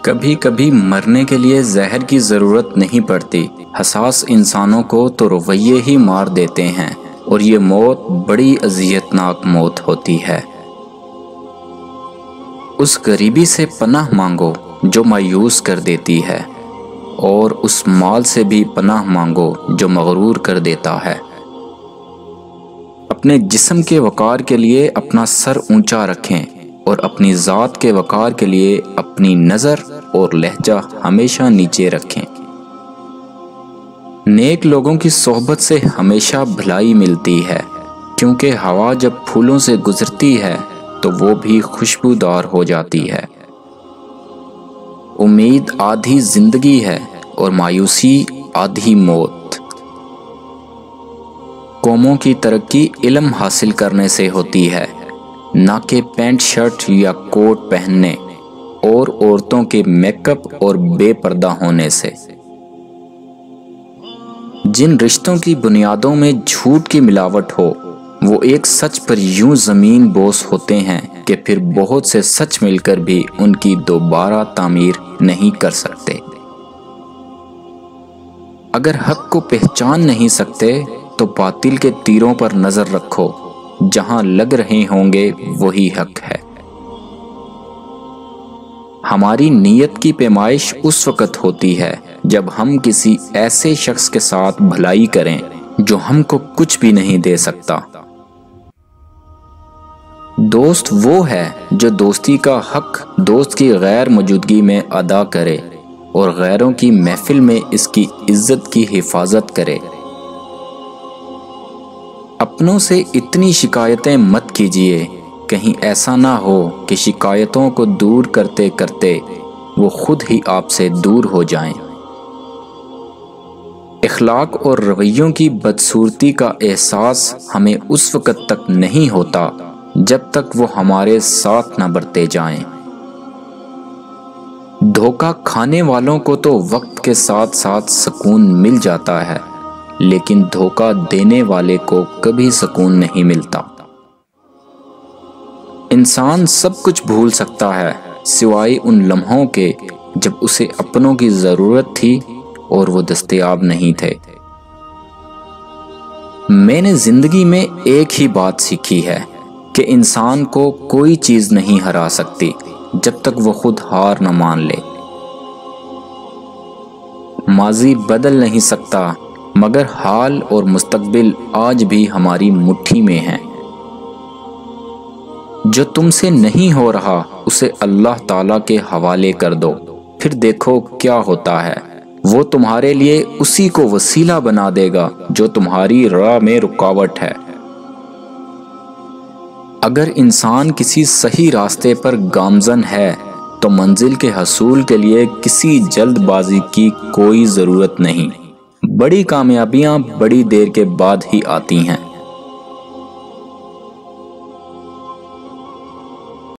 کبھی کبھی مرنے کے لیے زہر کی ضرورت نہیں پڑتی، حساس انسانوں کو تو رویے ہی مار دیتے ہیں، اور یہ موت بڑی اذیتناک موت ہوتی ہے۔ اس غریبی سے پناہ مانگو جو مایوس کر دیتی ہے، اور اس مال سے بھی پناہ مانگو جو مغرور کر دیتا ہے۔ اپنے جسم کے وقار کے لیے اپنا سر اونچا رکھیں، اور اپنی ذات کے وقار کے لیے اپنی نظر اور لہجہ ہمیشہ نیچے رکھیں۔ نیک لوگوں کی صحبت سے ہمیشہ بھلائی ملتی ہے، کیونکہ ہوا جب پھولوں سے گزرتی ہے تو وہ بھی خوشبودار ہو جاتی ہے۔ امید آدھی زندگی ہے اور مایوسی آدھی موت۔ قوموں کی ترقی علم حاصل کرنے سے ہوتی ہے، نہ کہ پینٹ شرٹ یا کوٹ پہننے اور عورتوں کے میک اپ اور بے پردہ ہونے سے۔ جن رشتوں کی بنیادوں میں جھوٹ کی ملاوٹ ہو، وہ ایک سچ پر یوں زمین بوس ہوتے ہیں کہ پھر بہت سے سچ مل کر بھی ان کی دوبارہ تعمیر نہیں کر سکتے۔ اگر حق کو پہچان نہیں سکتے تو باطل کے تیروں پر نظر رکھو، جہاں لگ رہے ہوں گے وہی حق ہے۔ ہماری نیت کی پیمائش اس وقت ہوتی ہے جب ہم کسی ایسے شخص کے ساتھ بھلائی کریں جو ہم کو کچھ بھی نہیں دے سکتا۔ دوست وہ ہے جو دوستی کا حق دوست کی غیر موجودگی میں ادا کرے اور غیروں کی محفل میں اس کی عزت کی حفاظت کرے۔ اپنوں سے اتنی شکایتیں مت کیجیے، کہیں ایسا نہ ہو کہ شکایتوں کو دور کرتے کرتے وہ خود ہی آپ سے دور ہو جائیں۔ اخلاق اور رویوں کی بدصورتی کا احساس ہمیں اس وقت تک نہیں ہوتا جب تک وہ ہمارے ساتھ نہ برتے جائیں۔ دھوکہ کھانے والوں کو تو وقت کے ساتھ ساتھ سکون مل جاتا ہے، لیکن دھوکہ دینے والے کو کبھی سکون نہیں ملتا۔ انسان سب کچھ بھول سکتا ہے سوائے ان لمحوں کے جب اسے اپنوں کی ضرورت تھی اور وہ دستیاب نہیں تھے۔ میں نے زندگی میں ایک ہی بات سیکھی ہے کہ انسان کو کوئی چیز نہیں ہرا سکتی جب تک وہ خود ہار نہ مان لے۔ ماضی بدل نہیں سکتا، مگر حال اور مستقبل آج بھی ہماری مٹھی میں ہیں۔ جو تم سے نہیں ہو رہا اسے اللہ تعالیٰ کے حوالے کر دو، پھر دیکھو کیا ہوتا ہے۔ وہ تمہارے لیے اسی کو وسیلہ بنا دے گا جو تمہاری راہ میں رکاوٹ ہے۔ اگر انسان کسی صحیح راستے پر گامزن ہے تو منزل کے حصول کے لیے کسی جلد بازی کی کوئی ضرورت نہیں۔ بڑی کامیابیاں بڑی دیر کے بعد ہی آتی ہیں۔